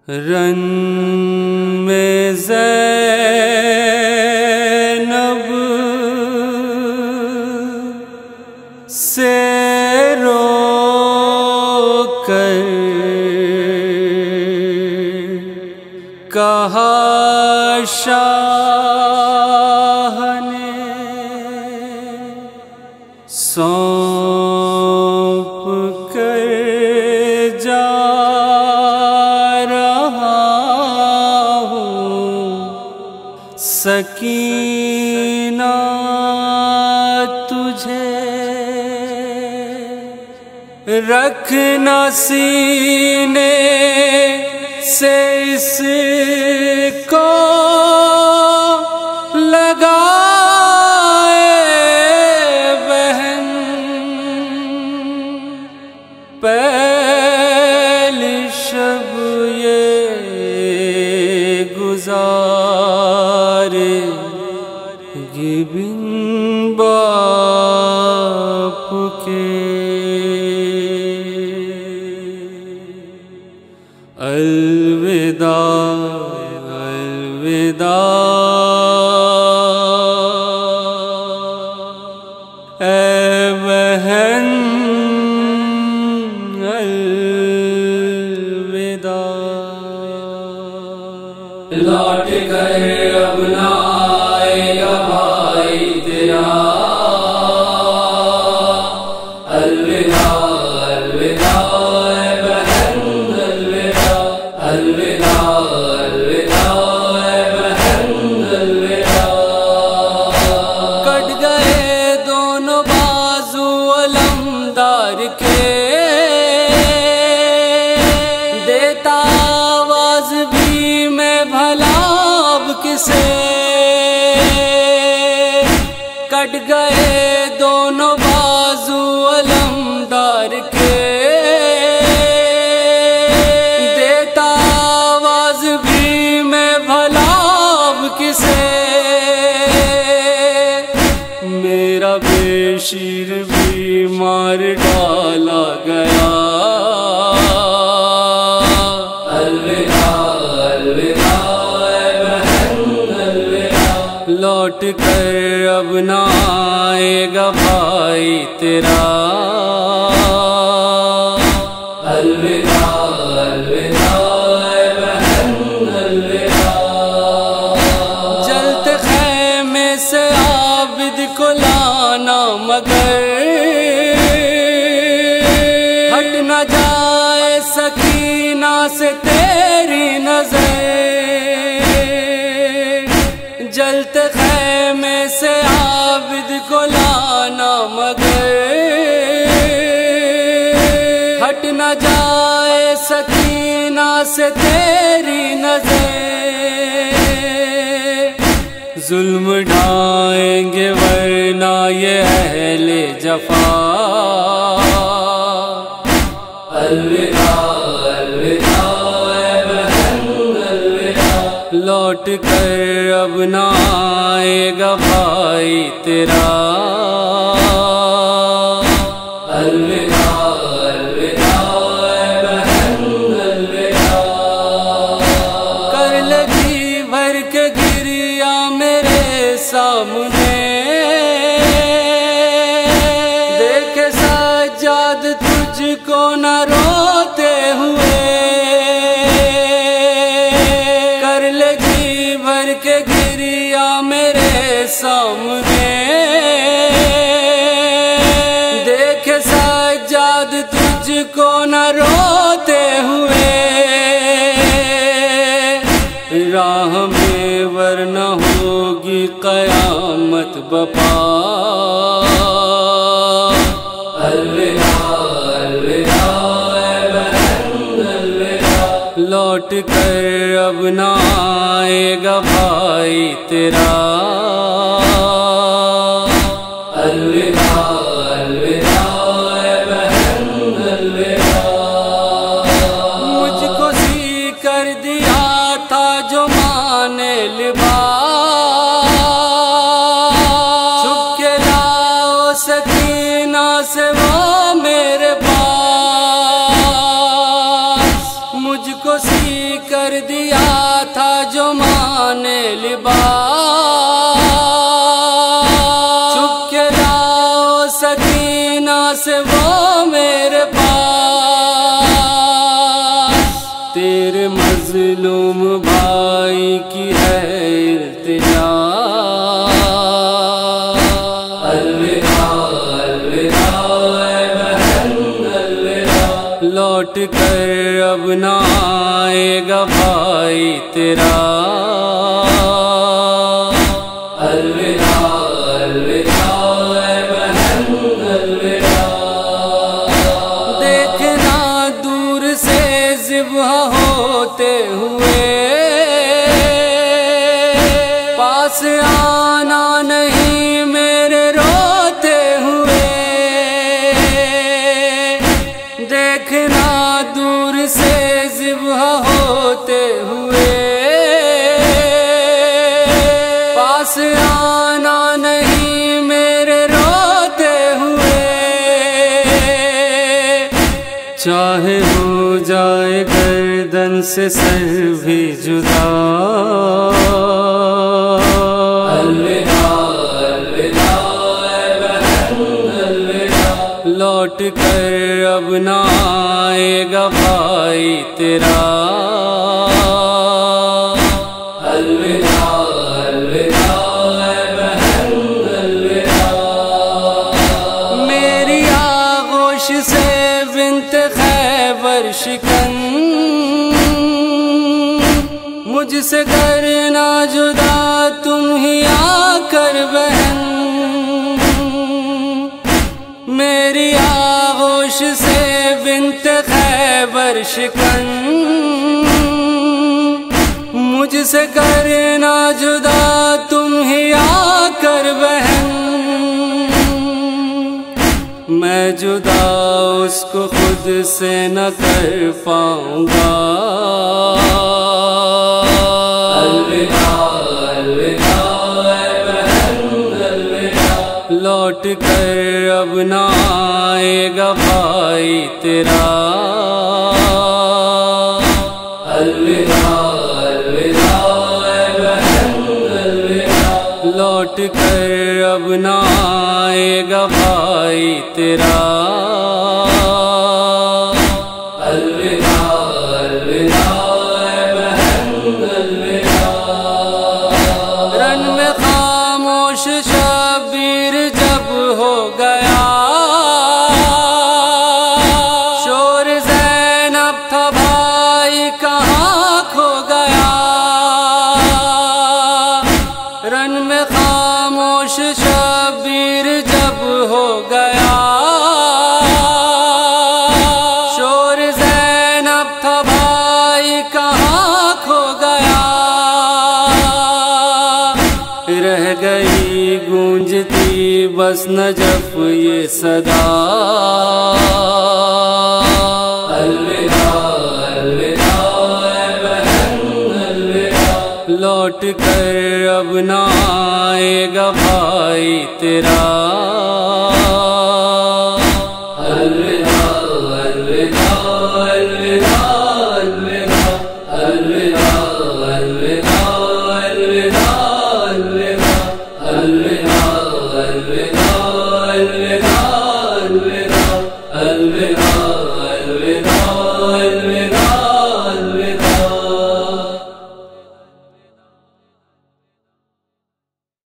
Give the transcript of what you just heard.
رن میں زینب سے رو کر کہا شاہ نے سونپ کر جا رہا ہوں سکینہ تجھے رکھنا سینے سے اس کو لگائے بہن پہلی شب یہ گزارے گی بن باپ کے الوداع الوداع اے بہن الوداع لوٹ کر اب نہ آئے گا بھائی تیرا الوداع الوداع اے بہن الوداع الوداع الوداع اے بہن الوداع کٹ گئے دونوں بازو علمدار کے دیتا آواز بھی میں بھلا اب کسے کٹ گئے دونوں بازو علمدار کے دیتا آواز بھی میں بھلا اب کسے میرا بے شیر بھی مار ڈالا گیا لوٹ کر اب نہ آئے گا بھائی تیرا الوداع الوداع اے بہن الوداع جلتے خیمے سے عابد کو لانا مگر ہٹ نہ جائے سکینہ سے تیری نظر جلتے خیمے سے عابد کو لانا مگر ہٹ نہ جائے سکینہ سے تیری نظر ظلم ڈھائیں گے ورنہ یہ اہل جفا الوداع الوداع اے بہن الوداع لوٹ کر اب نہ آئے گا بھائی تیرا الوداع الوداع اے بہن الوداع کر لگی بھر کے گریا میرے سامنے دیکھ سجاد تجھ کو نہ روتے ہوئے کر لگی بھر کے گریا میرے سامنے دیکھ سجاد تجھ کو نہ روتے ہوئے راہ میں ورنہ ہوگی قیامت بپا الوداع الوداع اے بہن الوداع لوٹ کر اب نہ آئے گا بھائی تیرا الوداع الوداع اے بہن الوداع مجھ کو سی کر دیا تھا جو ماں نے لباس چھپ کے لاؤ سکینہ سے وہ میرے پاس مجھ کو اسی کر دیا تھا جو ماں نے لباس، چھپ کے لاؤ سکینہ سے وہ میرے پاس، تیرے مظلوم بھائی کی ہے التجا، لوٹ کر اب نہ آئے گا بھائی تیرا، الوداع الوداع اے بہن الوداع، دیکھنا دور سے ذبح ہوتے ہوئے، پاس آنا نہیں میرے روتے ہوئے، دیکھنا دور سے ذبح ہوتے ہوئے، پاس آنا نہیں میرے روتے ہوئے، چاہے ہو جائے گردن سے سر بھی جدا، لوٹ کر اب نہ آئے گا بھائی تیرا، الوداع الوداع اے بہن الوداع، میری آغوش سے بنت خیبر شکن، مجھ سے کرنا جدا تم ہی آ کر بہن، میری آغوش سے بنت خیبر شکن، مجھ سے کرنا جدا تم ہی آ کر بہن، میں جدا اس کو خود سے نہ کر پاؤں گا، الوداع الوداع اے بہن الوداع، لوٹ کر اب نہ آئے گا بھائی تیرا، الوداع الوداع اے بہن الوداع، لوٹ کر اب نہ آئے گا بھائی تیرا، الوداع الوداع اے بہن الوداع، رن میں خاموش شبیر جب ہو گیا، شور زینب تھا بھائی کہاں کھو گیا، رن میں خاموش شبیر جب ہو گیا، شور زینب تھا بھائی کہاں کھو گیا، رہ گئی گونجتی بس نجف یہ صدا، الوداع الوداع اے بہن الوداع، لوٹ کر اب نہ آئے گا بھائی تیرا،